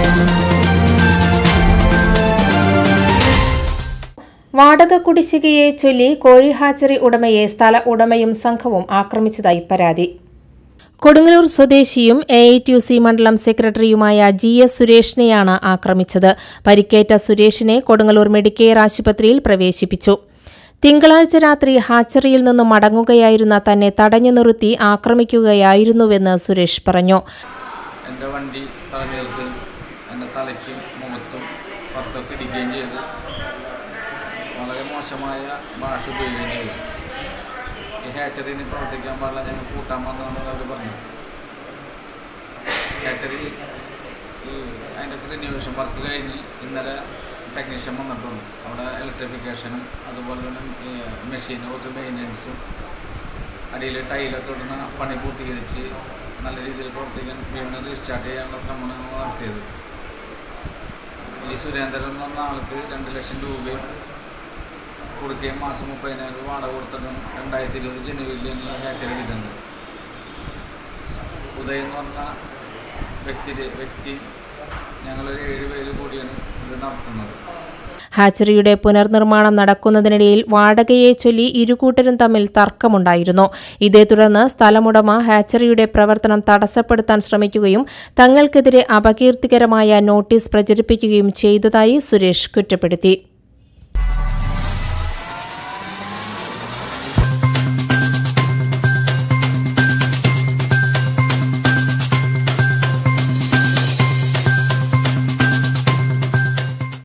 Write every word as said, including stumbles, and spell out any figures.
വാടക കുടിശ്ശികയെ ചൊല്ലി കോഴി ഹാച്ചറി ഉടമയെ സ്ഥല ഉടമയും സംഘവും ആക്രമിച്ചതായി പരാതി. കൊടുങ്ങല്ലൂർ സ്വദേശിയും A I T U C മണ്ഡലം സെക്രട്ടറിയുമായ ജി എസ് സുരേഷിനെയാണ് ആക്രമിച്ചത്. പരിക്കേറ്റ സുരേഷിനെ കൊടുങ്ങല്ലൂർ മെഡിക്കെയർ ആശുപത്രിയിൽ പ്രവേശിപ്പിച്ചു. തിങ്കളാഴ്ച രാത്രി ഹാച്ചറിയിൽ നിന്നും മടങ്ങുകയായിരുന്ന തന്നെ തടഞ്ഞു നിർത്തി ആക്രമിക്കുകയായിരുന്നുവെന്ന് സുരേഷ് പറഞ്ഞു. എൻ്റെ വണ്ടി തലനീർത്ത് എൻ്റെ തലയ്ക്കും മുഖത്തും പുറത്തൊക്കെ ഇടിക്കുകയും ചെയ്ത് വളരെ മോശമായ ഭാഷ ഉപയോഗിക്കുകയും ചെയ്തു. ഈ ഹാച്ചറിന് പ്രവർത്തിക്കാൻ പാടില്ല, ഞങ്ങൾ കൂട്ടാൻ വന്നതെന്ന് അവർ പറഞ്ഞു. ഹാച്ചറി ഈ അതിൻ്റെ റിന്യൂവേഷൻ വർക്ക് കഴിഞ്ഞ് ഇന്നലെ ടെക്നീഷ്യൻ വന്നിട്ടുണ്ട്. അവിടെ ഇലക്ട്രിഫിക്കേഷനും അതുപോലെ തന്നെ മെഷീനും കുറച്ച് മെയിൻ്റനൻസും അടിയിൽ ടൈലൊക്കെ ഇടുന്ന പണി പൂർത്തീകരിച്ച് നല്ല രീതിയിൽ പ്രവർത്തിക്കാൻ വീണ്ടും റീസ്റ്റാർട്ട് ചെയ്യാനുള്ള ശ്രമമാണ് നടത്തിയത്. ഈ സുരേന്ദ്രൻ എന്ന് പറഞ്ഞ ആൾക്ക് രണ്ട് ലക്ഷം രൂപയും കൊടുക്കുകയും മാസം മുപ്പതിനായിരം രൂപ വാടക കൊടുത്തിട്ടും രണ്ടായിരത്തി ഇരുപത് ജനുവരിയിലാണ് ഈ ഹാച്ചറി എടുക്കുന്നത്. ഉദയം എന്ന് പറഞ്ഞ വ്യക്തി വ്യക്തി ഞങ്ങളൊരു ഏഴ് പേര് കൂടിയാണ് ഇത് നടത്തുന്നത്. ഹാച്ചറിയുടെ പുനർനിർമ്മാണം നടക്കുന്നതിനിടയിൽ വാടകയെ ചൊല്ലി ഇരുകൂട്ടരും തമ്മിൽ തർക്കമുണ്ടായിരുന്നു. ഇതേ തുടർന്ന് സ്ഥലമുടമ ഹാച്ചറിയുടെ പ്രവർത്തനം തടസ്സപ്പെടുത്താൻ ശ്രമിക്കുകയും തങ്ങൾക്കെതിരെ അപകീർത്തികരമായ നോട്ടീസ് പ്രചരിപ്പിക്കുകയും ചെയ്തതായി സുരേഷ് കുറ്റപ്പെടുത്തി.